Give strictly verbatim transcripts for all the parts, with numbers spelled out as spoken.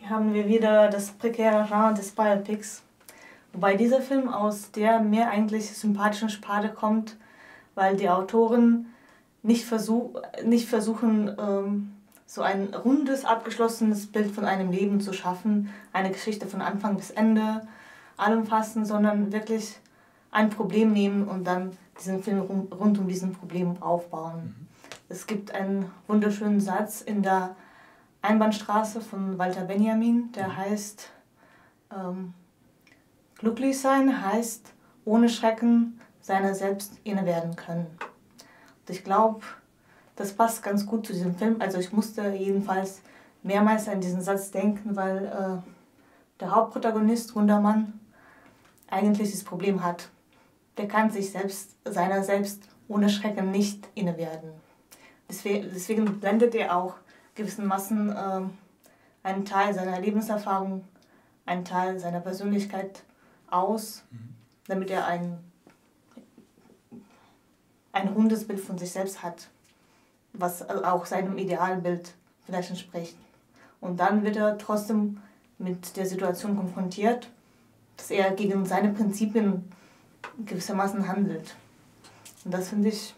Hier haben wir wieder das prekäre Genre des Biopics. Wobei dieser Film aus der mir eigentlich sympathischen Sparte kommt, weil die Autoren nicht, versuch, nicht versuchen, ähm, so ein rundes, abgeschlossenes Bild von einem Leben zu schaffen, eine Geschichte von Anfang bis Ende allumfassen, sondern wirklich ein Problem nehmen und dann diesen Film rund um diesen Problem aufbauen. Mhm. Es gibt einen wunderschönen Satz in der Einbahnstraße von Walter Benjamin, der mhm. heißt, ähm, glücklich sein heißt, ohne Schrecken seiner selbst inne werden können. Und ich glaube, das passt ganz gut zu diesem Film. Also ich musste jedenfalls mehrmals an diesen Satz denken, weil äh, der Hauptprotagonist, Gundermann, eigentlich das Problem hat. Der kann sich selbst, seiner selbst ohne Schrecken nicht inne werden. Deswegen, deswegen blendet er auch gewissermaßen äh, einen Teil seiner Lebenserfahrung, einen Teil seiner Persönlichkeit aus, mhm. damit er ein, ein rundes Bild von sich selbst hat, was auch seinem Idealbild vielleicht entspricht. Und dann wird er trotzdem mit der Situation konfrontiert, dass er gegen seine Prinzipien gewissermaßen handelt. Und das finde ich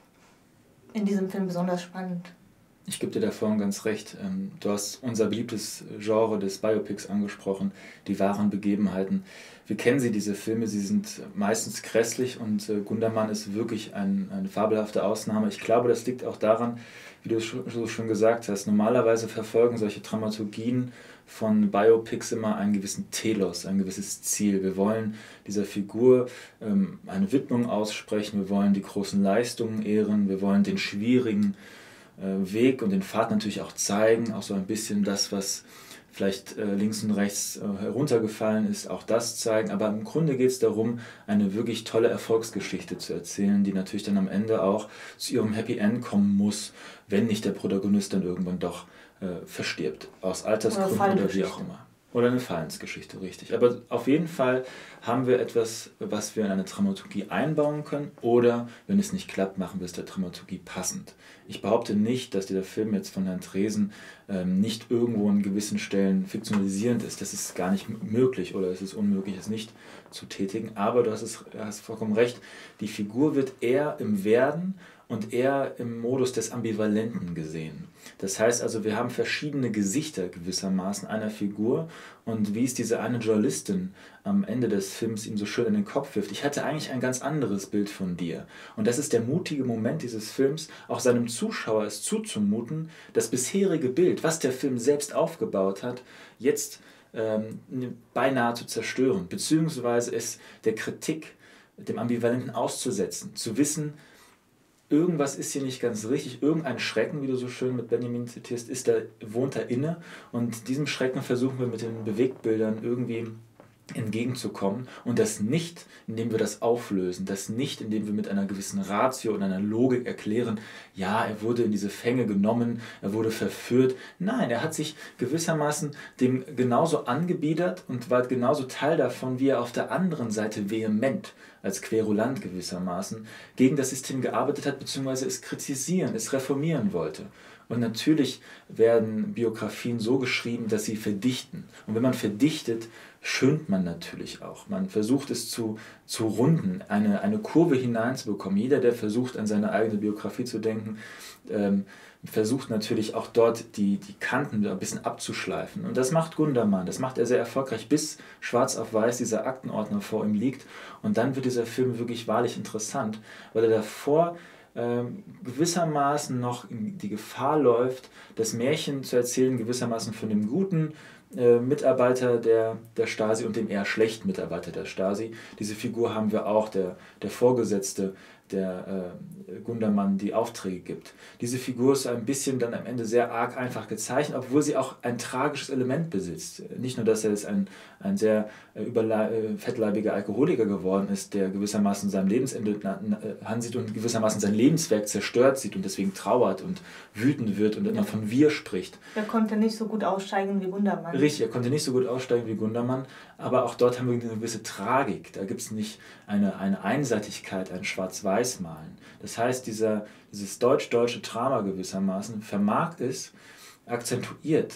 in diesem Film besonders spannend. Ich gebe dir da vorhin ganz recht. Du hast unser beliebtes Genre des Biopics angesprochen, die wahren Begebenheiten. Wir kennen sie, diese Filme, sie sind meistens grässlich und Gundermann ist wirklich ein, eine fabelhafte Ausnahme. Ich glaube, das liegt auch daran, wie du es so schon gesagt hast, normalerweise verfolgen solche Dramaturgien von Biopics immer einen gewissen Telos, ein gewisses Ziel. Wir wollen dieser Figur ähm, eine Widmung aussprechen, wir wollen die großen Leistungen ehren, wir wollen den schwierigen äh, Weg und den Pfad natürlich auch zeigen, auch so ein bisschen das, was vielleicht äh, links und rechts äh, heruntergefallen ist, auch das zeigen. Aber im Grunde geht es darum, eine wirklich tolle Erfolgsgeschichte zu erzählen, die natürlich dann am Ende auch zu ihrem Happy End kommen muss, wenn nicht der Protagonist dann irgendwann doch äh, verstirbt. Aus Altersgründen oder, oder wie auch immer. Oder eine Fallensgeschichte, richtig. Aber auf jeden Fall haben wir etwas, was wir in eine Dramaturgie einbauen können, oder, wenn es nicht klappt, machen wir es der Dramaturgie passend. Ich behaupte nicht, dass dieser Film jetzt von Herrn Dresen ähm, nicht irgendwo an gewissen Stellen fiktionalisierend ist. Das ist gar nicht möglich oder es ist unmöglich, es nicht zu tätigen. Aber du hast, es, hast vollkommen recht, die Figur wird eher im Werden und eher im Modus des Ambivalenten gesehen. Das heißt also, wir haben verschiedene Gesichter gewissermaßen einer Figur und wie es diese eine Journalistin am Ende des Films ihm so schön in den Kopf wirft, ich hatte eigentlich ein ganz anderes Bild von dir. Und das ist der mutige Moment dieses Films, auch seinem Zuschauer es zuzumuten, das bisherige Bild, was der Film selbst aufgebaut hat, jetzt ähm, beinahe zu zerstören, beziehungsweise es der Kritik, dem Ambivalenten auszusetzen, zu wissen, irgendwas ist hier nicht ganz richtig, irgendein Schrecken, wie du so schön mit Benjamin zitierst, ist da, wohnt da inne und diesem Schrecken versuchen wir mit den Bewegtbildern irgendwie entgegenzukommen und das nicht, indem wir das auflösen, das nicht, indem wir mit einer gewissen Ratio und einer Logik erklären, ja, er wurde in diese Fänge genommen, er wurde verführt. Nein, er hat sich gewissermaßen dem genauso angebiedert und war genauso Teil davon, wie er auf der anderen Seite vehement, als Querulant gewissermaßen, gegen das System gearbeitet hat, beziehungsweise es kritisieren, es reformieren wollte. Und natürlich werden Biografien so geschrieben, dass sie verdichten. Und wenn man verdichtet, schönt man natürlich auch. Man versucht es zu, zu runden, eine, eine Kurve hineinzubekommen. Jeder, der versucht, an seine eigene Biografie zu denken, ähm, versucht natürlich auch dort die, die Kanten ein bisschen abzuschleifen. Und das macht Gundermann, das macht er sehr erfolgreich, bis schwarz auf weiß dieser Aktenordner vor ihm liegt. Und dann wird dieser Film wirklich wahrlich interessant, weil er davor ähm, gewissermaßen noch in die Gefahr läuft, das Märchen zu erzählen, gewissermaßen von dem guten äh, Mitarbeiter der, der Stasi und dem eher schlechten Mitarbeiter der Stasi. Diese Figur haben wir auch, der, der Vorgesetzte, der äh, Gundermann die Aufträge gibt. Diese Figur ist ein bisschen dann am Ende sehr arg einfach gezeichnet, obwohl sie auch ein tragisches Element besitzt. Nicht nur, dass er jetzt ein, ein sehr äh, äh, fettleibiger Alkoholiker geworden ist, der gewissermaßen sein Lebensende äh, ansieht und gewissermaßen sein Lebenswerk zerstört sieht und deswegen trauert und wütend wird und immer von wir spricht. Er konnte nicht so gut aussteigen wie Gundermann. Richtig, er konnte nicht so gut aussteigen wie Gundermann, aber auch dort haben wir eine gewisse Tragik. Da gibt es nicht eine, eine Einseitigkeit, ein Schwarz-Weiß-Malen. Das heißt, dieser, dieses deutsch-deutsche Drama gewissermaßen vermag es, akzentuiert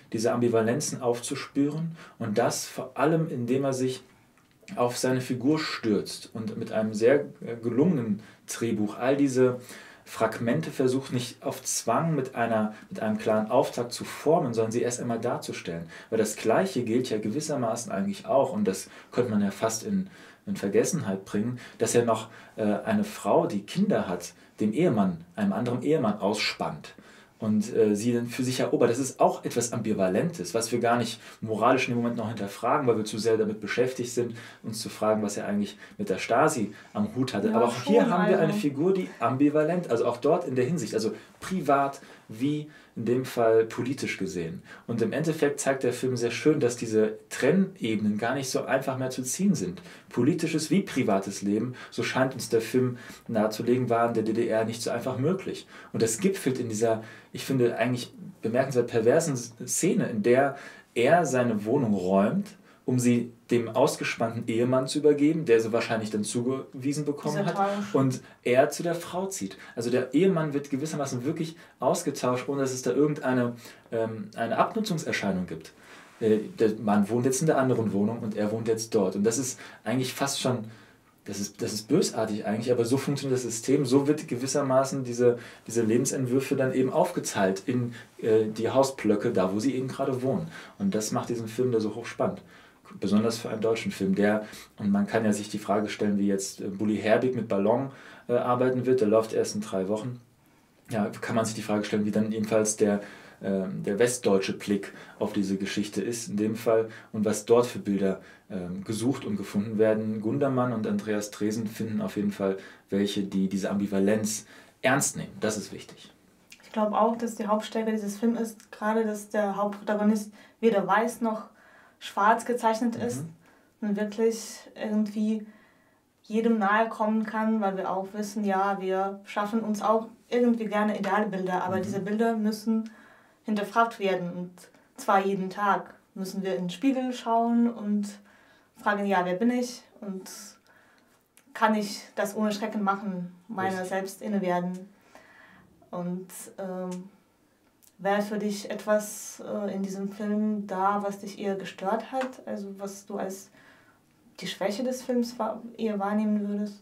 diese Ambivalenzen aufzuspüren und das vor allem, indem er sich auf seine Figur stürzt und mit einem sehr gelungenen Drehbuch all diese Fragmente versucht, nicht auf Zwang mit, einer, mit einem klaren Auftrag zu formen, sondern sie erst einmal darzustellen. Weil das Gleiche gilt ja gewissermaßen eigentlich auch, und das könnte man ja fast in, in Vergessenheit bringen, dass er noch äh, eine Frau, die Kinder hat, dem Ehemann, einem anderen Ehemann ausspannt und äh, sie dann für sich erobert. Das ist auch etwas Ambivalentes, was wir gar nicht moralisch in dem Moment noch hinterfragen, weil wir zu sehr damit beschäftigt sind, uns zu fragen, was er eigentlich mit der Stasi am Hut hatte. Ja, aber auch hier haben wir eine Figur, die ambivalent, also auch dort in der Hinsicht, also privat wie in dem Fall politisch gesehen. Und im Endeffekt zeigt der Film sehr schön, dass diese Trennebenen gar nicht so einfach mehr zu ziehen sind. Politisches wie privates Leben, so scheint uns der Film nahezulegen, war in der D D R nicht so einfach möglich. Und das gipfelt in dieser, ich finde, eigentlich bemerkenswert perversen Szene, in der er seine Wohnung räumt, um sie dem ausgespannten Ehemann zu übergeben, der sie wahrscheinlich dann zugewiesen bekommen hat, und er zu der Frau zieht. Also der Ehemann wird gewissermaßen wirklich ausgetauscht, ohne dass es da irgendeine ähm, eine Abnutzungserscheinung gibt. Äh, der Mann wohnt jetzt in der anderen Wohnung und er wohnt jetzt dort. Und das ist eigentlich fast schon, das ist, das ist bösartig eigentlich, aber so funktioniert das System, so wird gewissermaßen diese, diese Lebensentwürfe dann eben aufgeteilt in äh, die Hausblöcke, da wo sie eben gerade wohnen. Und das macht diesen Film da so hochspannend. Besonders für einen deutschen Film, der, und man kann ja sich die Frage stellen, wie jetzt Bully Herbig mit Ballon äh, arbeiten wird, der läuft erst in drei Wochen. Ja, kann man sich die Frage stellen, wie dann jedenfalls der, äh, der westdeutsche Blick auf diese Geschichte ist in dem Fall und was dort für Bilder äh, gesucht und gefunden werden. Gundermann und Andreas Dresen finden auf jeden Fall welche, die diese Ambivalenz ernst nehmen. Das ist wichtig. Ich glaube auch, dass die Hauptstärke dieses Films ist, gerade dass der Hauptprotagonist weder weiß noch schwarz gezeichnet ist mhm. und wirklich irgendwie jedem nahe kommen kann, weil wir auch wissen, ja, wir schaffen uns auch irgendwie gerne Idealbilder, aber mhm. diese Bilder müssen hinterfragt werden und zwar jeden Tag müssen wir in den Spiegel schauen und fragen, ja, wer bin ich und kann ich das ohne Schrecken machen, meiner selbst inne werden. Und ähm, wäre für dich etwas äh, in diesem Film da, was dich eher gestört hat? Also was du als die Schwäche des Films eher wahrnehmen würdest?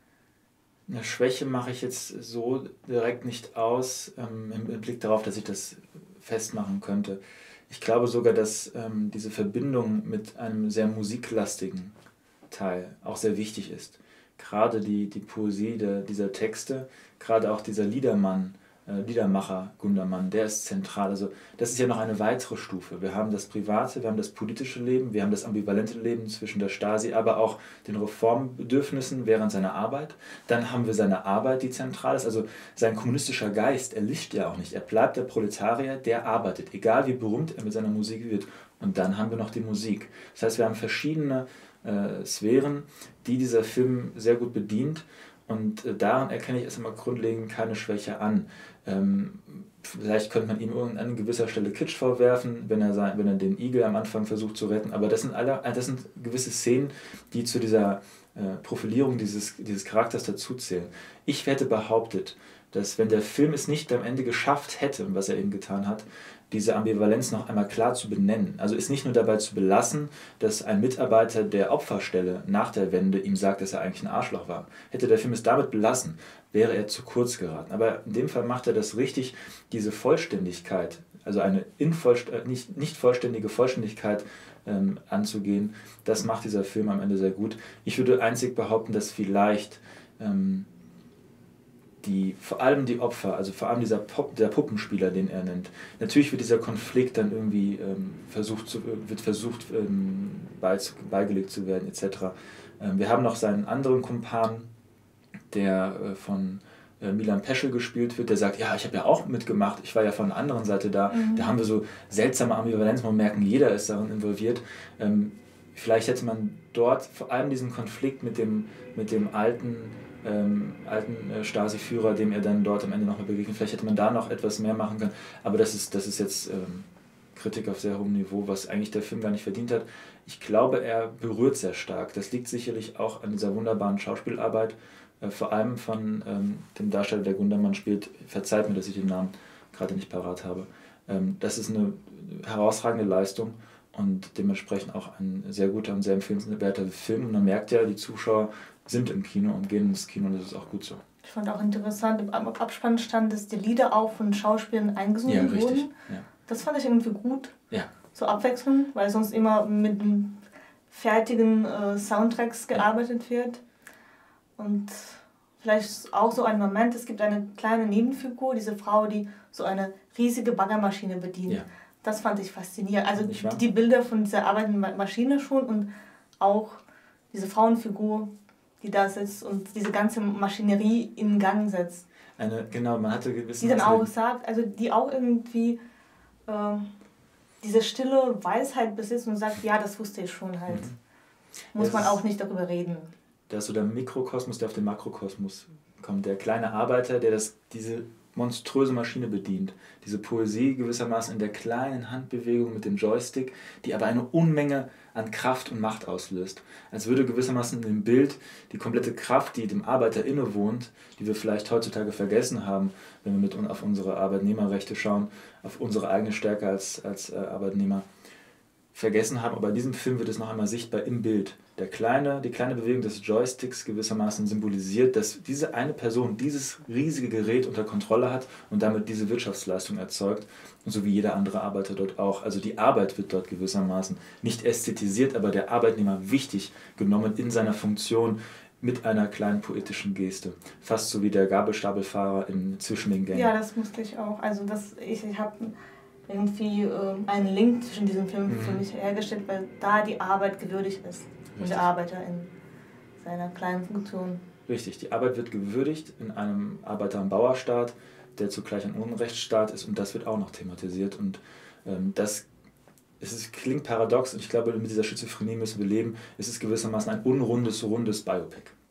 Eine Schwäche mache ich jetzt so direkt nicht aus, ähm, im Blick darauf, dass ich das festmachen könnte. Ich glaube sogar, dass ähm, diese Verbindung mit einem sehr musiklastigen Teil auch sehr wichtig ist. Gerade die, die Poesie der, dieser Texte, gerade auch dieser Liedermann, äh, Liedermacher Gundermann, der ist zentral. Also das ist ja noch eine weitere Stufe. Wir haben das private, wir haben das politische Leben, wir haben das ambivalente Leben zwischen der Stasi, aber auch den Reformbedürfnissen während seiner Arbeit. Dann haben wir seine Arbeit, die zentral ist. Also sein kommunistischer Geist, er lischt ja auch nicht. Er bleibt der Proletarier, der arbeitet, egal wie berühmt er mit seiner Musik wird. Und dann haben wir noch die Musik. Das heißt, wir haben verschiedene äh, Sphären, die dieser Film sehr gut bedient. Und äh, daran erkenne ich erstmal grundlegend keine Schwäche an. Ähm, vielleicht könnte man ihm an gewisser Stelle Kitsch vorwerfen, wenn er, sein, wenn er den Igel am Anfang versucht zu retten. Aber das sind, alle, das sind gewisse Szenen, die zu dieser äh, Profilierung dieses, dieses Charakters dazuzählen. Ich hätte behauptet, dass wenn der Film es nicht am Ende geschafft hätte, was er eben getan hat, diese Ambivalenz noch einmal klar zu benennen. Also ist nicht nur dabei zu belassen, dass ein Mitarbeiter der Opferstelle nach der Wende ihm sagt, dass er eigentlich ein Arschloch war. Hätte der Film es damit belassen, wäre er zu kurz geraten. Aber in dem Fall macht er das richtig, diese Vollständigkeit, also eine invollst- nicht, nicht vollständige Vollständigkeit ähm, anzugehen, das macht dieser Film am Ende sehr gut. Ich würde einzig behaupten, dass vielleicht ähm, die, vor allem die Opfer, also vor allem dieser Pop, der Puppenspieler, den er nennt. Natürlich wird dieser Konflikt dann irgendwie ähm, versucht zu, wird versucht ähm, beigelegt zu werden, et cetera. Ähm, wir haben noch seinen anderen Kumpan, der äh, von äh, Milan Peschel gespielt wird, der sagt, ja, ich habe ja auch mitgemacht, ich war ja von der anderen Seite da. Mhm. Da haben wir so seltsame Ambivalenz, man merken, jeder ist darin involviert. Ähm, vielleicht hätte man dort vor allem diesen Konflikt mit dem, mit dem alten Ähm, alten äh, Stasi-Führer, dem er dann dort am Ende nochmal begegnet. Vielleicht hätte man da noch etwas mehr machen können, aber das ist, das ist jetzt ähm, Kritik auf sehr hohem Niveau, was eigentlich der Film gar nicht verdient hat. Ich glaube, er berührt sehr stark. Das liegt sicherlich auch an dieser wunderbaren Schauspielarbeit, äh, vor allem von ähm, dem Darsteller, der Gundermann spielt. Verzeiht mir, dass ich den Namen gerade nicht parat habe. Ähm, das ist eine herausragende Leistung und dementsprechend auch ein sehr guter und sehr empfehlenswerter Film. Und man merkt ja, die Zuschauer sind im Kino und gehen ins Kino und das ist auch gut so. Ich fand auch interessant, im Abspann stand, dass die Lieder auch von Schauspielern eingesungen ja, richtig. wurden. Ja. Das fand ich irgendwie gut, ja. zur Abwechslung, weil sonst immer mit fertigen äh, Soundtracks gearbeitet ja. wird. Und vielleicht auch so ein Moment, es gibt eine kleine Nebenfigur, diese Frau, die so eine riesige Baggermaschine bedient. Ja. Das fand ich faszinierend. Also die Bilder von dieser arbeitenden Maschine schon und auch diese Frauenfigur, die da sitzt und diese ganze Maschinerie in Gang setzt. Eine, genau, man hatte gewisse... Die dann auch sagt, also die auch irgendwie äh, diese stille Weisheit besitzt und sagt, ja, das wusste ich schon halt. Mhm. Muss das man auch nicht darüber reden. Da ist so der Mikrokosmos, der auf den Makrokosmos kommt. Der kleine Arbeiter, der das, diese monströse Maschine bedient. Diese Poesie gewissermaßen in der kleinen Handbewegung mit dem Joystick, die aber eine Unmenge an Kraft und Macht auslöst. Als würde gewissermaßen in dem Bild die komplette Kraft, die dem Arbeiter innewohnt, die wir vielleicht heutzutage vergessen haben, wenn wir mit auf unsere Arbeitnehmerrechte schauen, auf unsere eigene Stärke als, als äh, Arbeitnehmer vergessen haben, aber in diesem Film wird es noch einmal sichtbar im Bild. Der kleine, die kleine Bewegung des Joysticks gewissermaßen symbolisiert, dass diese eine Person dieses riesige Gerät unter Kontrolle hat und damit diese Wirtschaftsleistung erzeugt, so wie jeder andere Arbeiter dort auch. Also die Arbeit wird dort gewissermaßen nicht ästhetisiert, aber der Arbeitnehmer wichtig genommen in seiner Funktion mit einer kleinen poetischen Geste. Fast so wie der Gabelstapelfahrer in Zwischen den Gängen. Ja, das musste ich auch. Also das, ich, ich habe irgendwie äh, einen Link zwischen diesen Filmen mhm. für mich hergestellt, weil da die Arbeit gewürdigt ist. Richtig. Und der Arbeiter in seiner kleinen Funktion. Richtig, die Arbeit wird gewürdigt in einem Arbeiter- und Bauerstaat, der zugleich ein Unrechtsstaat ist und das wird auch noch thematisiert. Und ähm, das es ist, klingt paradox und ich glaube, mit dieser Schizophrenie müssen wir leben. Es ist gewissermaßen ein unrundes, rundes Biopic.